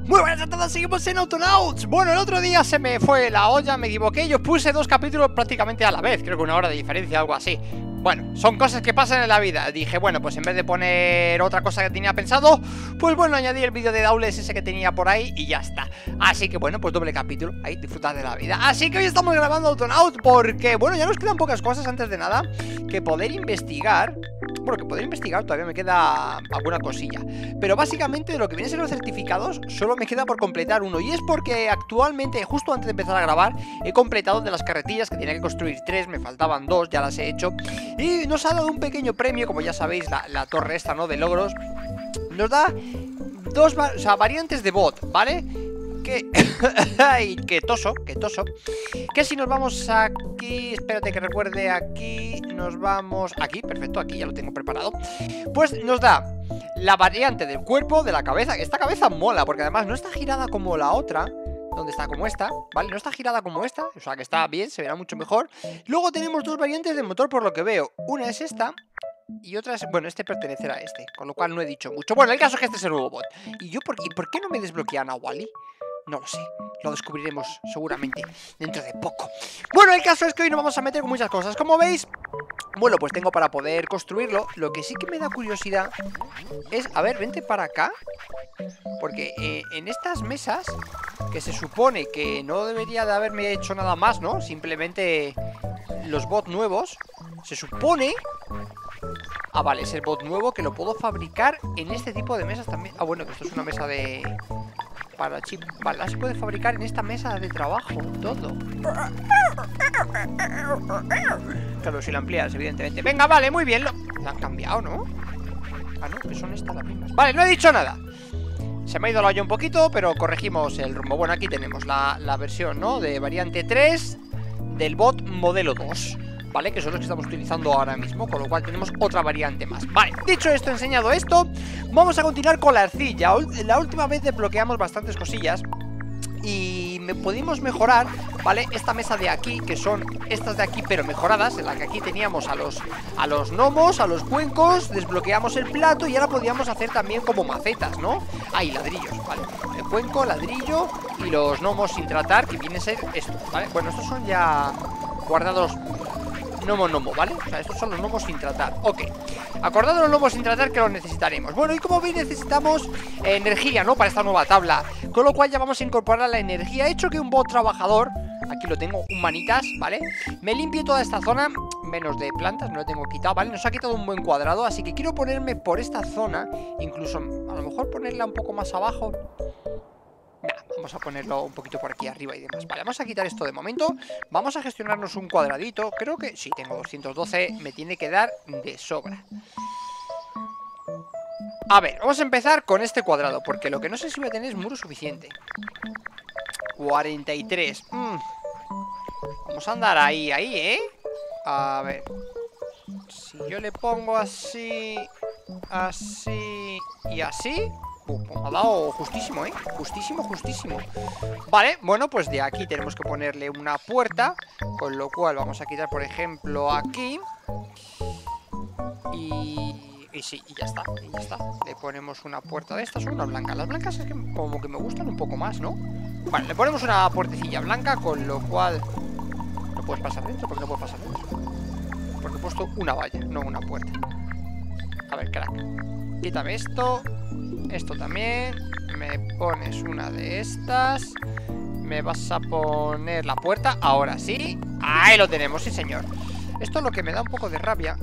Muy buenas a todos, seguimos en Autonauts. Bueno, el otro día se me fue la olla, me equivoqué. Yo puse dos capítulos prácticamente a la vez, creo que una hora de diferencia, algo así. Bueno, son cosas que pasan en la vida. Dije, bueno, pues en vez de poner otra cosa que tenía pensado, pues bueno, añadí el vídeo de Dawles ese que tenía por ahí y ya está. Así que bueno, pues doble capítulo, ahí, disfrutad de la vida. Así que hoy estamos grabando Autonauts porque, bueno, ya nos quedan pocas cosas antes de nada que poder investigar. Bueno, que poder investigar todavía me queda alguna cosilla. Pero básicamente de lo que vienen a ser los certificados solo me queda por completar uno. Y es porque actualmente, justo antes de empezar a grabar, he completado de las carretillas que tenía que construir 3. Me faltaban 2, ya las he hecho. Y nos ha dado un pequeño premio, como ya sabéis, la torre esta, ¿no? De logros. Nos da dos, o sea, variantes de bot, ¿vale? Que... Ay, que toso. Que si nos vamos aquí... Espérate que recuerde, aquí nos vamos... Aquí, perfecto, aquí ya lo tengo preparado. Pues nos da la variante del cuerpo, de la cabeza. Esta cabeza mola, porque además no está girada como la otra, donde está como esta, ¿vale? No está girada como esta, o sea que está bien, se verá mucho mejor. Luego tenemos dos variantes de motor por lo que veo. Una es esta y otra es... Bueno, este pertenecerá a este, con lo cual no he dicho mucho. Bueno, el caso es que este es el nuevo bot. ¿Y yo por qué no me desbloquean a Wally? No lo sé, lo descubriremos seguramente dentro de poco. Bueno, el caso es que hoy nos vamos a meter con muchas cosas. Como veis, bueno, pues tengo para poder construirlo. Lo que sí que me da curiosidad es... A ver, vente para acá. Porque en estas mesas, que se supone que no debería de haberme hecho nada más, ¿no? Simplemente los bots nuevos. Se supone... Ah, vale, es el bot nuevo que lo puedo fabricar en este tipo de mesas también. Ah, bueno, que esto es una mesa de... para chip. Vale, se puede fabricar en esta mesa de trabajo, todo. Claro, si la amplias, evidentemente. Venga, vale, muy bien. La han cambiado, ¿no? Ah, no, que son estas las mismas. Vale, no he dicho nada. Se me ha ido la olla un poquito, pero corregimos el rumbo. Bueno, aquí tenemos la versión, ¿no? De variante 3 del bot modelo 2. ¿Vale? Que son los que estamos utilizando ahora mismo, con lo cual tenemos otra variante más. Vale, dicho esto, enseñado esto, vamos a continuar con la arcilla. La última vez desbloqueamos bastantes cosillas y pudimos mejorar, ¿vale? Esta mesa de aquí, que son estas de aquí pero mejoradas, en la que aquí teníamos a los gnomos, a los cuencos, desbloqueamos el plato y ahora podíamos hacer también como macetas, ¿no? Ahí, ladrillos, ¿vale? El cuenco, ladrillo y los gnomos sin tratar, que viene a ser esto, ¿vale? Bueno, estos son ya guardados... Nomo, ¿vale? O sea, estos son los gnomos sin tratar. Ok, acordado los gnomos sin tratar que los necesitaremos. Bueno, y como veis necesitamos energía, ¿no? Para esta nueva tabla. Con lo cual ya vamos a incorporar la energía. He hecho que un bot trabajador, aquí lo tengo, un manitas, ¿vale? Me limpie toda esta zona, menos de plantas, no lo tengo quitado, ¿vale? Nos ha quitado un buen cuadrado, así que quiero ponerme por esta zona. Incluso, a lo mejor ponerla un poco más abajo. Vamos a ponerlo un poquito por aquí arriba y demás. Vale, vamos a quitar esto de momento. Vamos a gestionarnos un cuadradito. Creo que sí, tengo 212. Me tiene que dar de sobra. A ver, vamos a empezar con este cuadrado, porque lo que no sé si voy a tener es muro suficiente. 43. Vamos a andar ahí, ¿eh? A ver. Si yo le pongo así, así y así... me ha dado justísimo, ¿eh? Justísimo. Vale, bueno, pues de aquí tenemos que ponerle una puerta, con lo cual vamos a quitar, por ejemplo, aquí. Y sí, y ya está. Le ponemos una puerta de estas, una blanca. Las blancas es que como que me gustan un poco más, ¿no? Vale, le ponemos una puertecilla blanca, con lo cual... ¿No puedes pasar dentro? ¿Por qué no puedes pasar dentro? Porque he puesto una valla, no una puerta. A ver, crack. Quítame esto. Esto también. Me pones una de estas. Me vas a poner la puerta. Ahora sí. Ahí lo tenemos, sí señor. Esto es lo que me da un poco de rabia.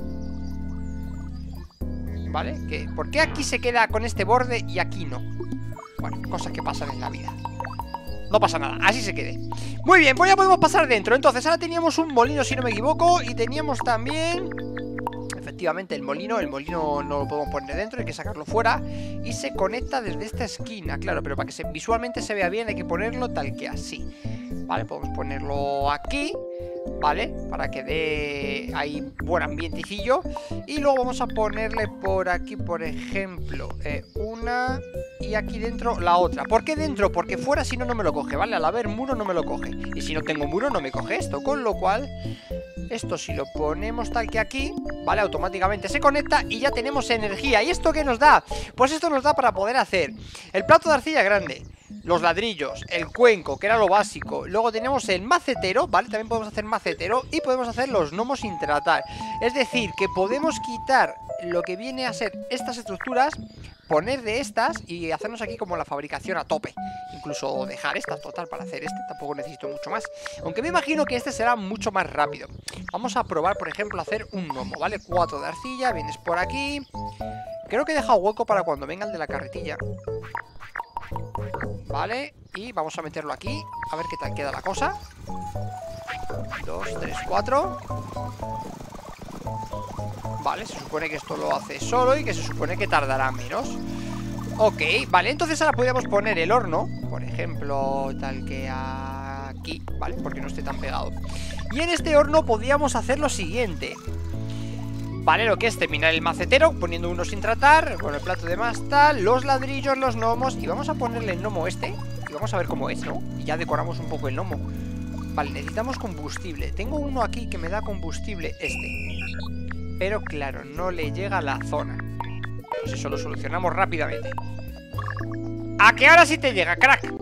¿Vale? ¿Por qué aquí se queda con este borde y aquí no? Bueno, cosas que pasan en la vida. No pasa nada, así se quede. Muy bien, pues ya podemos pasar dentro. Entonces ahora teníamos un molino, si no me equivoco. Y teníamos también... Efectivamente, el molino no lo podemos poner dentro, hay que sacarlo fuera. Y se conecta desde esta esquina, claro, pero para que visualmente se vea bien hay que ponerlo tal que así. Vale, podemos ponerlo aquí, ¿vale? Para que dé ahí buen ambientecillo. Y luego vamos a ponerle por aquí, por ejemplo, una... Y aquí dentro la otra. ¿Por qué dentro? Porque fuera si no, no me lo coge, ¿vale? Al haber muro no me lo coge. Y si no tengo muro no me coge esto. Con lo cual... Esto si lo ponemos tal que aquí, ¿vale? Automáticamente se conecta y ya tenemos energía. ¿Y esto qué nos da? Pues esto nos da para poder hacer el plato de arcilla grande, los ladrillos, el cuenco, que era lo básico. Luego tenemos el macetero, ¿vale? También podemos hacer macetero y podemos hacer los gnomos sin tratar. Es decir, que podemos quitar lo que viene a ser estas estructuras, poner de estas y hacernos aquí como la fabricación a tope. Incluso dejar estas, total, para hacer este tampoco necesito mucho más. Aunque me imagino que este será mucho más rápido. Vamos a probar, por ejemplo, hacer un gnomo, ¿vale? 4 de arcilla, vienes por aquí. Creo que he dejado hueco para cuando venga el de la carretilla. Vale, y vamos a meterlo aquí. A ver qué tal queda la cosa. 2, 3, 4. Vale, se supone que esto lo hace solo y que se supone que tardará menos. Ok, vale, entonces ahora podríamos poner el horno, por ejemplo, tal que aquí, ¿vale? Porque no esté tan pegado. Y en este horno podríamos hacer lo siguiente. Vale, lo que es terminar el macetero, poniendo uno sin tratar, bueno, el plato de más tal, los ladrillos, los gnomos. Y vamos a ponerle el gnomo este y vamos a ver cómo es, ¿no? Y ya decoramos un poco el gnomo. Vale, necesitamos combustible. Tengo uno aquí que me da combustible, este. Pero claro, no le llega a la zona. Pues eso lo solucionamos rápidamente. ¿A qué ahora sí te llega, crack?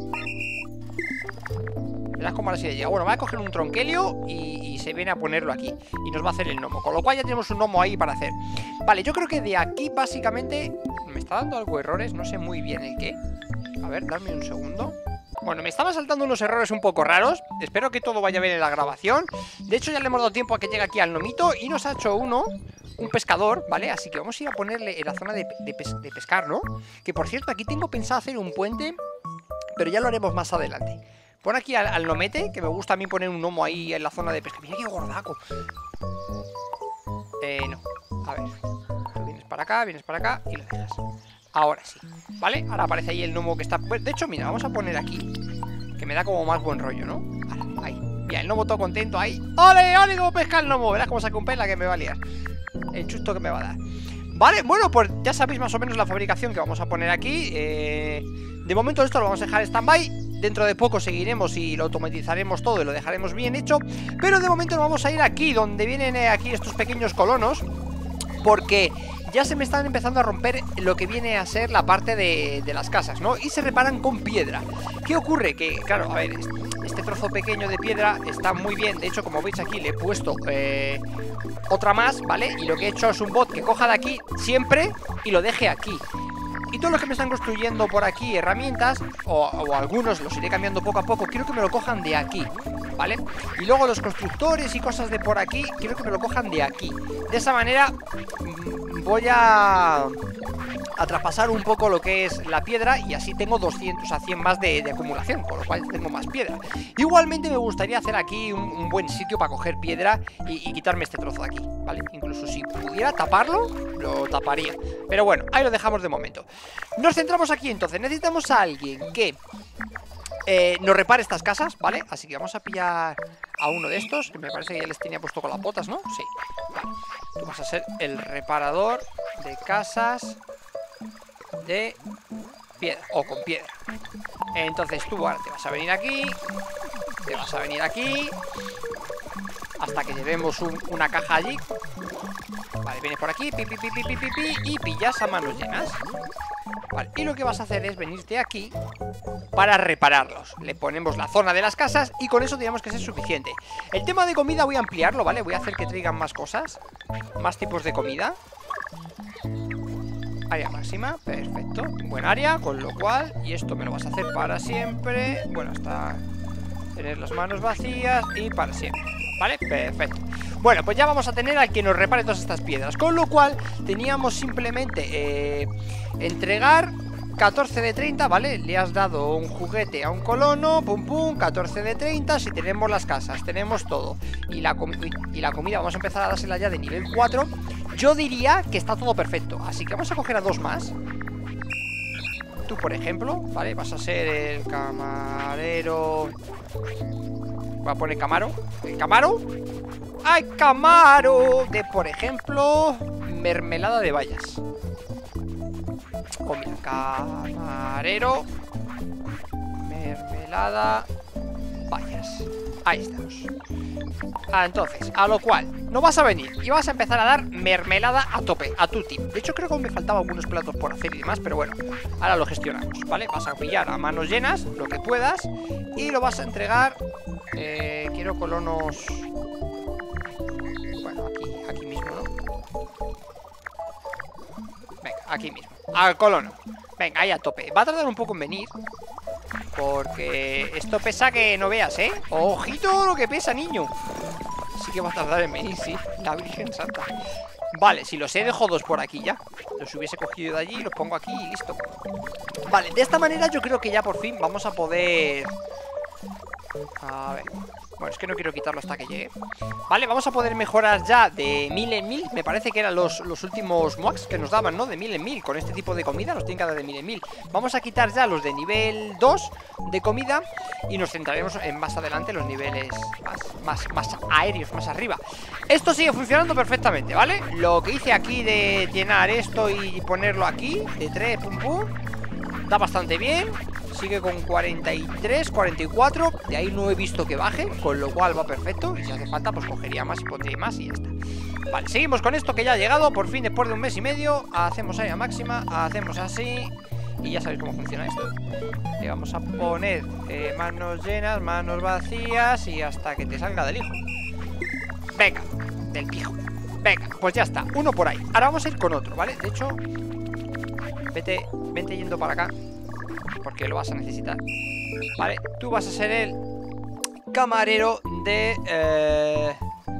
Verás cómo ahora sí le llega. Bueno, va a coger un tronquelio y se viene a ponerlo aquí. Y nos va a hacer el gnomo. Con lo cual ya tenemos un gnomo ahí para hacer. Vale, yo creo que de aquí básicamente me está dando algo de errores. No sé muy bien el qué. A ver, dame un segundo. Bueno, me estaba saltando unos errores un poco raros. Espero que todo vaya bien en la grabación. De hecho ya le hemos dado tiempo a que llegue aquí al gnomito. Y nos ha hecho un pescador, ¿vale? Así que vamos a ir a ponerle en la zona de pescar, ¿no? Que por cierto, aquí tengo pensado hacer un puente, pero ya lo haremos más adelante. Pon aquí al gnomete, que me gusta a mí poner un gnomo ahí en la zona de pesca. Mira qué gordaco. No, a ver. Tú vienes para acá y lo dejas. Ahora sí, ¿vale? Ahora aparece ahí el gnomo que está... De hecho, mira, vamos a poner aquí, que me da como más buen rollo, ¿no? Ahí, mira, el gnomo todo contento ahí. ¡Ole, ole, cómo pesca el gnomo! Verás cómo saca un pez la que me va a liar. El chusto que me va a dar. Vale, bueno, pues ya sabéis más o menos la fabricación que vamos a poner aquí. De momento esto lo vamos a dejar en stand-by. Dentro de poco seguiremos y lo automatizaremos todo y lo dejaremos bien hecho. Pero de momento nos vamos a ir aquí, donde vienen aquí estos pequeños colonos, porque ya se me están empezando a romper lo que viene a ser la parte de las casas, ¿no? Y se reparan con piedra. ¿Qué ocurre? Que, claro, a ver, este trozo pequeño de piedra está muy bien. De hecho, como veis aquí, le he puesto otra más, ¿vale? Y lo que he hecho es un bot que coja de aquí siempre y lo deje aquí. Y todos los que me están construyendo por aquí herramientas, o algunos los iré cambiando poco a poco, quiero que me lo cojan de aquí, ¿vale? Y luego los constructores y cosas de por aquí, quiero que me lo cojan de aquí. De esa manera voy a traspasar un poco lo que es la piedra y así tengo 200 a 100 más de acumulación, con lo cual tengo más piedra. Igualmente me gustaría hacer aquí un buen sitio para coger piedra y quitarme este trozo de aquí, ¿vale? Incluso si pudiera taparlo, lo taparía. Pero bueno, ahí lo dejamos de momento. Nos centramos aquí entonces. Necesitamos a alguien que nos repare estas casas, ¿vale? Así que vamos a pillar a uno de estos, que me parece que ya les tenía puesto con las botas, ¿no? Sí, vale. Tú vas a ser el reparador de casas de piedra, o con piedra. Entonces tú ahora te vas a venir aquí, te vas a venir aquí, hasta que llevemos una caja allí. Vale, vienes por aquí, y pillas a manos llenas. Vale, y lo que vas a hacer es venirte aquí para repararlos. Le ponemos la zona de las casas y con eso digamos que es suficiente. El tema de comida voy a ampliarlo, ¿vale? Voy a hacer que traigan más cosas, más tipos de comida. Área máxima, perfecto. Buen área, con lo cual, y esto me lo vas a hacer para siempre. Bueno, hasta tener las manos vacías y para siempre. ¿Vale? Perfecto. Bueno, pues ya vamos a tener al que nos repare todas estas piedras. Con lo cual, teníamos simplemente entregar 14 de 30, ¿vale? Le has dado un juguete a un colono, pum pum, 14 de 30. Si tenemos las casas, tenemos todo. Y la comida vamos a empezar a dársela ya de nivel 4. Yo diría que está todo perfecto. Así que vamos a coger a dos más. Tú, por ejemplo, ¿vale? Vas a ser el camarero. Voy a poner Camaro. ¿El Camaro? ¡Ay, Camaro! De, por ejemplo, mermelada de bayas. Oh, mira, camarero, mermelada vallas. Ahí estamos. Entonces, a lo cual no vas a venir y vas a empezar a dar mermelada a tope, a tu team. De hecho creo que aún me faltaban algunos platos por hacer y demás, pero bueno, ahora lo gestionamos, ¿vale? Vas a pillar a manos llenas lo que puedas y lo vas a entregar. Quiero colonos. Bueno, aquí mismo, ¿no? Venga, aquí mismo, al colono. Venga, ahí a tope. Va a tardar un poco en venir, porque esto pesa que no veas, ¿eh? ¡Ojito lo que pesa, niño! Sí que va a tardar en venir, sí. La Virgen Santa. Vale, si los he dejo dos por aquí ya. Los hubiese cogido de allí, los pongo aquí y listo. Vale, de esta manera yo creo que ya por fin vamos a poder... A ver... Bueno, es que no quiero quitarlo hasta que llegue. Vale, vamos a poder mejorar ya de 1000 en 1000. Me parece que eran los últimos mods que nos daban, ¿no? De 1000 en 1000. Con este tipo de comida nos tienen que dar de 1000 en 1000. Vamos a quitar ya los de nivel 2 de comida y nos centraremos en más adelante los niveles más aéreos, más arriba. Esto sigue funcionando perfectamente, ¿vale? Lo que hice aquí de llenar esto y ponerlo aquí, de 3, pum pum, da bastante bien. Sigue con 43, 44. De ahí no he visto que baje, con lo cual va perfecto. Y si hace falta, pues cogería más y pondría más y ya está. Vale, seguimos con esto que ya ha llegado. Por fin, después de un mes y medio. Hacemos área máxima, hacemos así. Y ya sabéis cómo funciona esto. Le vamos a poner manos llenas, manos vacías. Y hasta que te salga del hijo. Venga, del pijo. Venga, pues ya está, uno por ahí. Ahora vamos a ir con otro, ¿vale? De hecho, vente yendo para acá, porque lo vas a necesitar. Vale, tú vas a ser el camarero de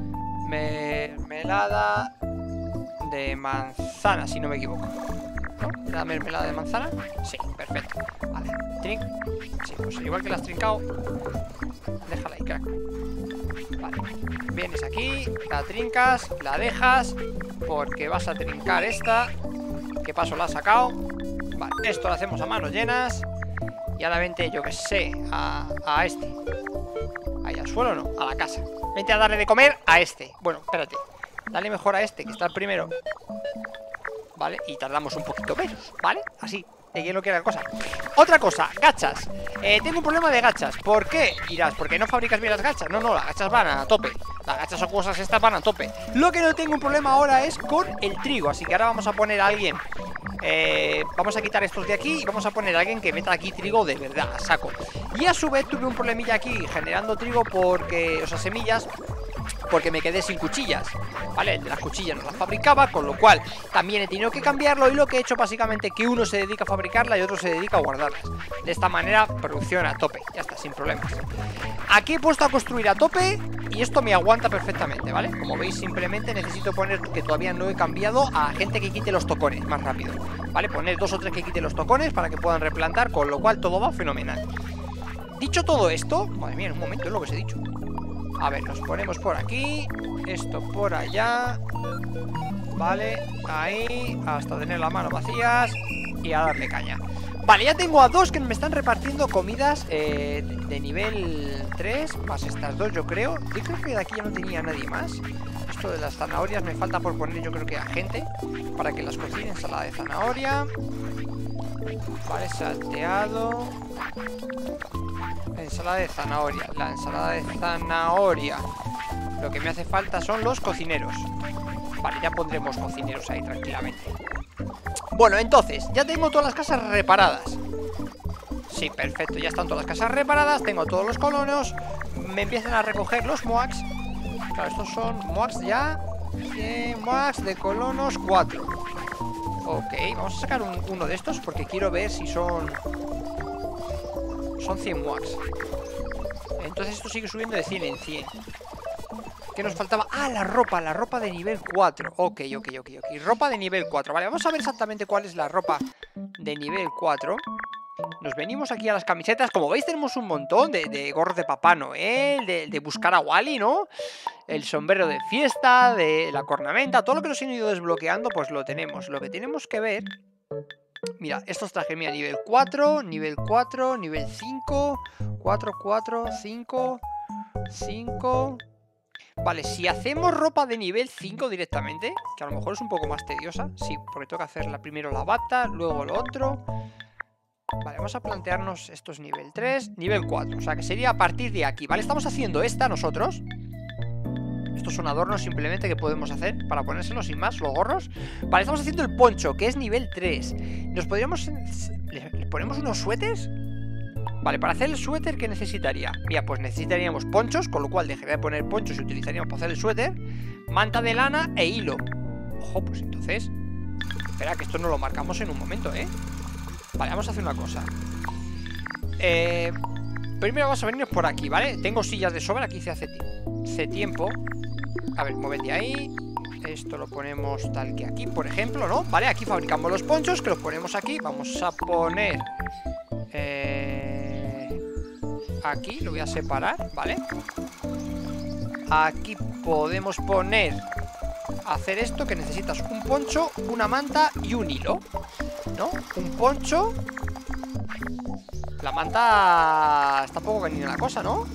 mermelada de manzana, si no me equivoco, ¿no? ¿La mermelada de manzana? Sí, perfecto. Vale, trin. Sí, pues igual que la has trincado, déjala ahí, crack. Vale, vienes aquí, la trincas, la dejas, porque vas a trincar esta, que paso la has sacado. Vale, esto lo hacemos a manos llenas. Y ahora vente, yo que sé, a este. Ahí al suelo, no, a la casa. Vente a darle de comer a este. Bueno, espérate, dale mejor a este, que está el primero. Vale, y tardamos un poquito menos, ¿vale? Así, de quien lo quiera la cosa. Otra cosa, gachas. Tengo un problema de gachas. ¿Por qué? Dirás, ¿por qué no fabricas bien las gachas? No, las gachas van a tope. Las gachas o cosas estas van a tope. Lo que no tengo un problema ahora es con el trigo. Así que ahora vamos a poner a alguien. Vamos a quitar estos de aquí y vamos a poner a alguien que meta aquí trigo de verdad, a saco. Y a su vez tuve un problemilla aquí generando trigo porque, o sea, semillas, porque me quedé sin cuchillas, ¿vale? Las cuchillas no las fabricaba, con lo cual también he tenido que cambiarlo. Y lo que he hecho básicamente que uno se dedica a fabricarla y otro se dedica a guardarlas. De esta manera, producción a tope, ya está, sin problemas. Aquí he puesto a construir a tope y esto me aguanta perfectamente, ¿vale? Como veis, simplemente necesito poner, que todavía no he cambiado, a gente que quite los tocones más rápido, ¿vale? Poner 2 o 3 que quiten los tocones para que puedan replantar, con lo cual todo va fenomenal. Dicho todo esto, madre mía, en un momento es lo que os he dicho. A ver, nos ponemos por aquí, esto por allá, vale, ahí, hasta tener las manos vacías y a darle caña. Vale, ya tengo a 2 que me están repartiendo comidas de nivel 3, más estas 2 yo creo. Yo creo que de aquí ya no tenía nadie más. Esto de las zanahorias me falta por poner, yo creo que a gente, para que las cocine. Ensalada de zanahoria, vale, salteado. Ensalada de zanahoria. La ensalada de zanahoria, lo que me hace falta son los cocineros. Vale, ya pondremos cocineros ahí tranquilamente. Bueno, entonces, ya tengo todas las casas reparadas. Sí, perfecto, ya están todas las casas reparadas. Tengo todos los colonos. Me empiezan a recoger los moax. Claro, estos son moax ya. Moax de colonos 4. Ok, vamos a sacar uno de estos porque quiero ver si son 100 moax. Entonces esto sigue subiendo de 100 en 100. ¿Qué nos faltaba? Ah, la ropa de nivel 4. Ok. Ropa de nivel 4. Vale, vamos a ver exactamente cuál es la ropa de nivel 4. Nos venimos aquí a las camisetas. Como veis, tenemos un montón de gorros de Papá Noel, de buscar a Wally, ¿no? El sombrero de fiesta, de la cornamenta. Todo lo que nos han ido desbloqueando, pues lo tenemos. Lo que tenemos que ver... Mira, estos trajes, mira, nivel 4, nivel 4, nivel 5, 4, 4, 5, 5... Vale, si hacemos ropa de nivel 5 directamente, que a lo mejor es un poco más tediosa. Sí, porque tengo que hacer primero la bata, luego lo otro. Vale, vamos a plantearnos, esto es nivel 3, nivel 4, o sea que sería a partir de aquí, ¿vale? Estamos haciendo esta nosotros. Estos son adornos simplemente que podemos hacer para ponérselos sin más, los gorros. Vale, estamos haciendo el poncho, que es nivel 3. ¿Nos podríamos... ¿Le ponemos unos suéteres? Vale, para hacer el suéter, ¿qué necesitaría? Mira, pues necesitaríamos ponchos, con lo cual dejaría de poner ponchos y utilizaríamos para hacer el suéter. Manta de lana e hilo. Ojo, pues entonces... Espera, que esto no lo marcamos en un momento, ¿eh? Vale, vamos a hacer una cosa. Primero vamos a venirnos por aquí, ¿vale? Tengo sillas de sobra, aquí hice hace tiempo. A ver, muévete ahí. Esto lo ponemos tal que aquí, por ejemplo, ¿no? Vale, aquí fabricamos los ponchos, que los ponemos aquí. Vamos a poner... aquí, lo voy a separar, ¿vale? Aquí podemos poner... Hacer esto, que necesitas un poncho, una manta y un hilo, ¿no? Un poncho. La manta está poco venida la cosa, ¿no?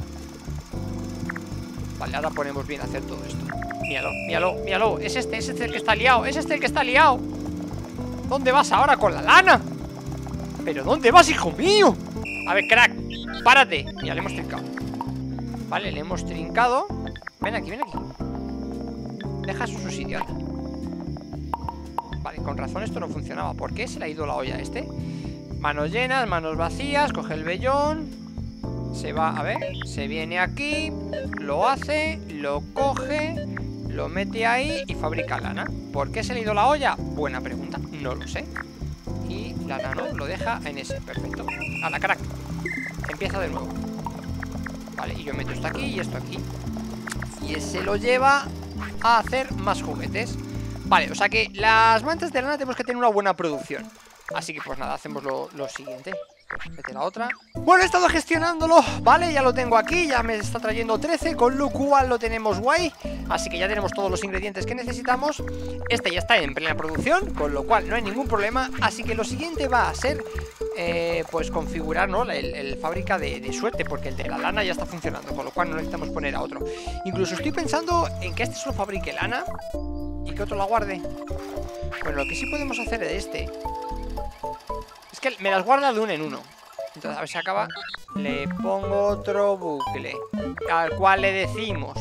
Vale, ahora ponemos bien a hacer todo esto. Míralo, míralo, míralo. Es este el que está liado. Es este el que está liado. ¿Dónde vas ahora con la lana? ¿Pero dónde vas, hijo mío? A ver, crack, párate. Ya le hemos trincado. Vale, le hemos trincado. Ven aquí, ven aquí. Deja su sitio. Vale, con razón esto no funcionaba. ¿Por qué se le ha ido la olla a este? Manos llenas, manos vacías. Coge el vellón. Se va, a ver, se viene aquí. Lo hace, lo coge, lo mete ahí y fabrica lana. ¿Por qué se le ha ido la olla? Buena pregunta, no lo sé. Y lana no, lo deja en ese, perfecto. A la crack. Empieza de nuevo. Vale, y yo meto esto aquí y esto aquí. Y ese lo lleva a hacer más juguetes. Vale, o sea que las mantas de lana tenemos que tener una buena producción. Así que pues nada, hacemos lo siguiente. Mete la otra. Bueno, he estado gestionándolo, ¿vale? Ya lo tengo aquí, ya me está trayendo 13, con lo cual lo tenemos guay. Así que ya tenemos todos los ingredientes que necesitamos. Este ya está en plena producción, con lo cual no hay ningún problema. Así que lo siguiente va a ser pues configurar, ¿no? el fábrica de suerte, porque el de la lana ya está funcionando, con lo cual no necesitamos poner a otro. Incluso estoy pensando en que este solo fabrique lana y que otro la guarde. Bueno, lo que sí podemos hacer de este es que me las guarda de uno en uno. Entonces, a ver si acaba. Le pongo otro bucle al cual le decimos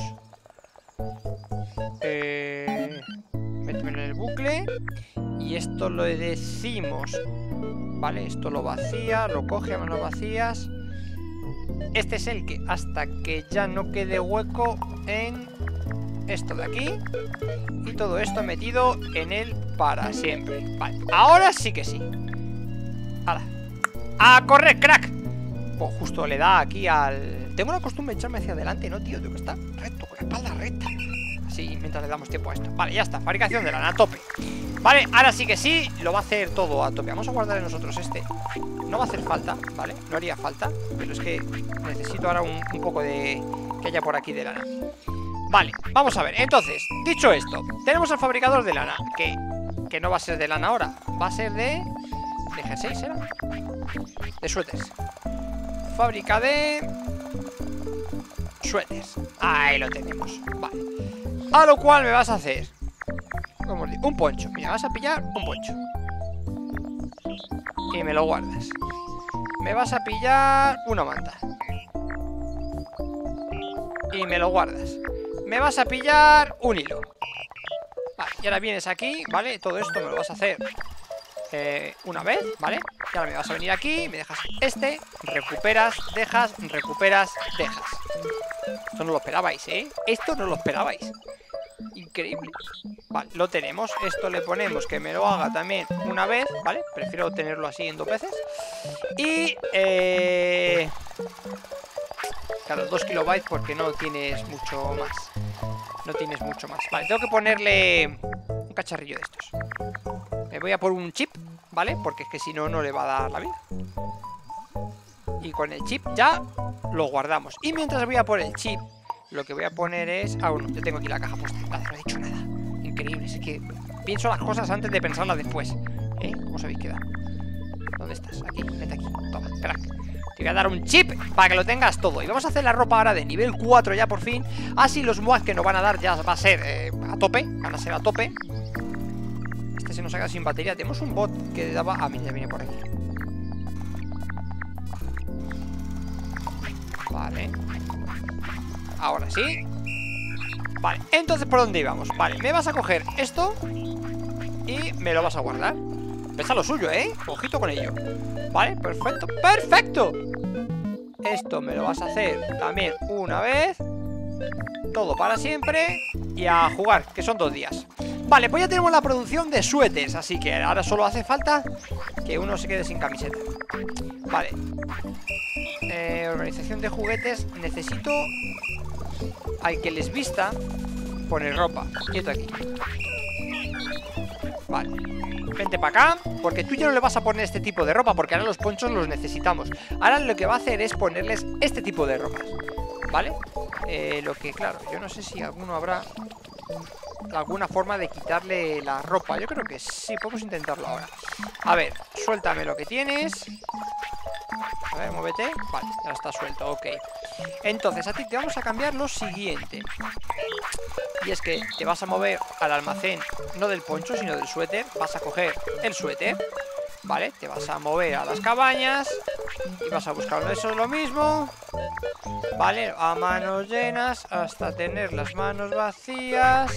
méteme en el bucle. Y esto lo decimos, vale, esto lo vacía, lo coge a manos vacías. Este es el que hasta que ya no quede hueco en esto de aquí. Y todo esto metido en él para siempre. Vale, ahora sí que sí. ¡Hala! ¡A correr, crack! Pues justo le da aquí al... Tengo la costumbre de echarme hacia adelante, ¿no, tío? Tengo que estar recto, con la espalda recta. Así, mientras le damos tiempo a esto. Vale, ya está, fabricación de lana a tope. Vale, ahora sí que sí, lo va a hacer todo a tope. Vamos a guardar en nosotros este. No va a hacer falta, ¿vale? No haría falta, pero es que necesito ahora un poco de... que haya por aquí de lana. Vale, vamos a ver. Entonces, dicho esto, tenemos el fabricador de lana, que no va a ser de lana ahora. Va a ser de G6, ¿será? De suéteres. Fábrica de suéteres. Ahí lo tenemos. Vale. A lo cual me vas a hacer, ¿cómo os digo? Un poncho. Mira, vas a pillar un poncho y me lo guardas. Me vas a pillar una manta y me lo guardas. Me vas a pillar un hilo. Vale, y ahora vienes aquí, ¿vale? Todo esto me lo vas a hacer una vez, ¿vale? Y ahora me vas a venir aquí, me dejas este, recuperas, dejas, recuperas, dejas. Esto no lo esperabais, ¿eh? Esto no lo esperabais. Increíble. Vale, lo tenemos. Esto le ponemos que me lo haga también una vez, ¿vale? Prefiero tenerlo así en 2 veces. Y claro, 2 kilobytes porque no tienes mucho más. No tienes mucho más. Vale, tengo que ponerle un cacharrillo de estos. Me voy a por un chip, ¿vale? Porque es que si no, no le va a dar la vida. Y con el chip ya lo guardamos. Y mientras voy a por el chip, lo que voy a poner es... Ah, bueno, yo tengo aquí la caja puesta. Vale, no he dicho nada. Increíble, es que pienso las cosas antes de pensarlas después. ¿Cómo os habéis quedado? ¿Dónde estás? Aquí, vete aquí. Toma, crack. Te voy a dar un chip para que lo tengas todo. Y vamos a hacer la ropa ahora de nivel 4 ya por fin. Así los mods que nos van a dar ya va a ser a tope. Van a ser a tope. Este se nos saca sin batería. Tenemos un bot que daba... Ah, mira, ya viene por aquí. Vale. Ahora sí. Vale, entonces ¿por dónde íbamos? Vale, me vas a coger esto y me lo vas a guardar. Pesa lo suyo, ¿eh? Ojito con ello. Vale, perfecto, perfecto. Esto me lo vas a hacer también una vez. Todo para siempre. Y a jugar, que son 2 días. Vale, pues ya tenemos la producción de suéteres. Así que ahora solo hace falta que uno se quede sin camiseta. Vale. Organización de juguetes. Necesito al que les vista poner ropa. Quieto aquí. Vale. Vente para acá, porque tú ya no le vas a poner este tipo de ropa, porque ahora los ponchos los necesitamos. Ahora lo que va a hacer es ponerles este tipo de ropa, ¿vale? Lo que, claro, yo no sé si alguno habrá alguna forma de quitarle la ropa. Yo creo que sí, podemos intentarlo ahora. A ver, suéltame lo que tienes. A ver, muévete. Vale, ya está suelto, ok. Entonces, a ti te vamos a cambiar lo siguiente. Y es que te vas a mover al almacén, no del poncho, sino del suéter. Vas a coger el suéter, ¿vale? Te vas a mover a las cabañas y vas a buscar eso, lo mismo, ¿vale? A manos llenas hasta tener las manos vacías.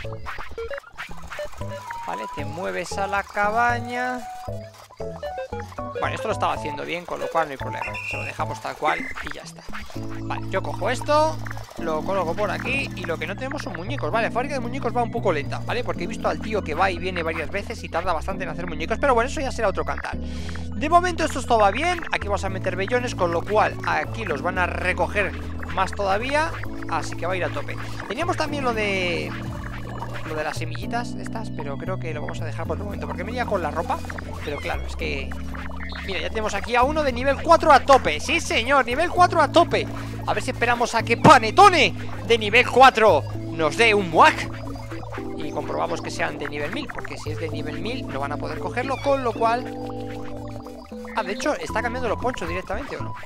Vale, te mueves a la cabaña. Bueno, esto lo estaba haciendo bien, con lo cual no hay problema. Se lo dejamos tal cual y ya está. Vale, yo cojo esto, lo coloco por aquí. Y lo que no tenemos son muñecos. Vale, la fábrica de muñecos va un poco lenta, ¿vale? Porque he visto al tío que va y viene varias veces y tarda bastante en hacer muñecos. Pero bueno, eso ya será otro cantar. De momento esto va bien. Aquí vamos a meter vellones, con lo cual aquí los van a recoger más todavía. Así que va a ir a tope. Teníamos también lo de las semillitas estas, pero creo que lo vamos a dejar por el momento, porque me iría con la ropa. Pero claro, es que... Mira, ya tenemos aquí a uno de nivel 4 a tope. Sí, señor, nivel 4 a tope. A ver si esperamos a que Panetone de nivel 4 nos dé un muac y comprobamos que sean de nivel 1000, porque si es de nivel 1000 no van a poder cogerlo, con lo cual... Ah, de hecho, está cambiando los ponchos directamente, ¿o no?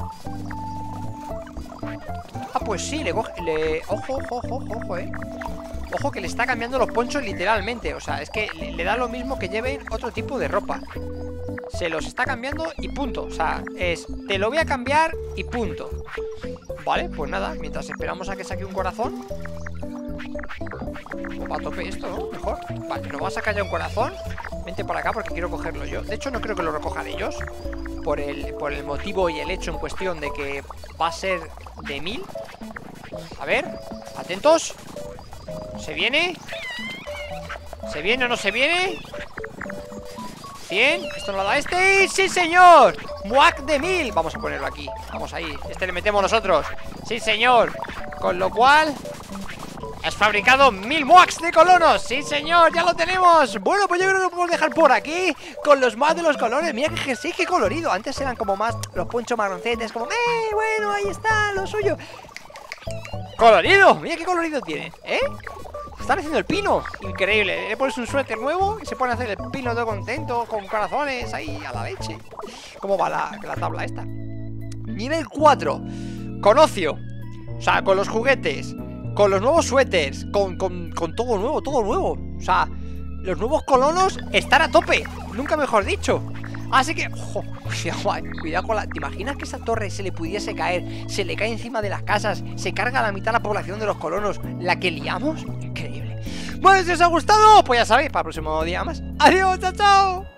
Ah, pues sí, Ojo, Ojo que le está cambiando los ponchos literalmente. O sea, es que le da lo mismo que lleven otro tipo de ropa. Se los está cambiando y punto. O sea, te lo voy a cambiar y punto. Vale, pues nada, mientras esperamos a que saque un corazón. Va a tope esto, ¿no? Mejor. Vale, nos va a sacar ya un corazón. Vente para acá porque quiero cogerlo yo. De hecho, no creo que lo recojan ellos, por el motivo y el hecho en cuestión de que va a ser de 1000. A ver, atentos. ¿Se viene? ¿Se viene o no se viene? 100, esto no lo da este. ¡Sí, señor! ¡Muac de 1000! Vamos a ponerlo aquí, vamos ahí. Este le metemos nosotros. ¡Sí, señor! Con lo cual has fabricado 1000 muacs de colonos. ¡Sí, señor! ¡Ya lo tenemos! Bueno, pues yo creo que lo podemos dejar por aquí con los más de los colores. Mira que jersey, qué colorido. Antes eran como más los ponchos marroncetes, como bueno, ahí está, lo suyo. ¡Colorido! Mira qué colorido tiene, ¿eh? Están haciendo el pino, increíble. Le pones un suéter nuevo y se pone a hacer el pino todo contento, con corazones ahí a la leche. ¿Cómo va la tabla esta? Nivel 4, con ocio. O sea, con los juguetes, con los nuevos suéteres, con todo nuevo, todo nuevo. O sea, los nuevos colonos están a tope, nunca mejor dicho. Así que, ojo, cuidado con la... ¿Te imaginas que esa torre se le pudiese caer? Se le cae encima de las casas, se carga la mitad de la población de los colonos. ¿La que liamos? Increíble. Bueno, si os ha gustado, pues ya sabéis, para el próximo día más. Adiós, chao, chao.